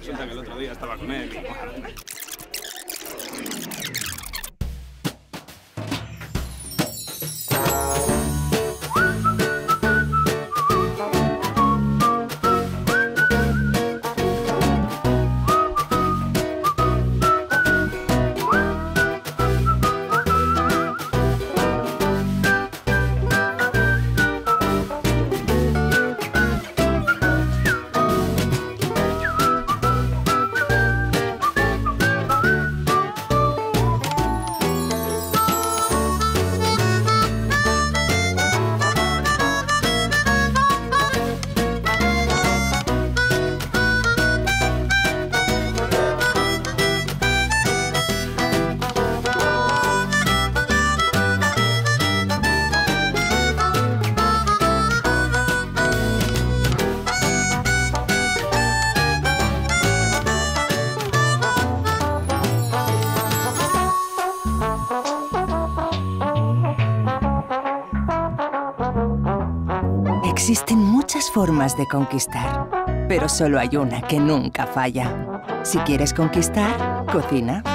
Resulta que el otro día estaba con él y... Existen muchas formas de conquistar, pero solo hay una que nunca falla. Si quieres conquistar, cocina.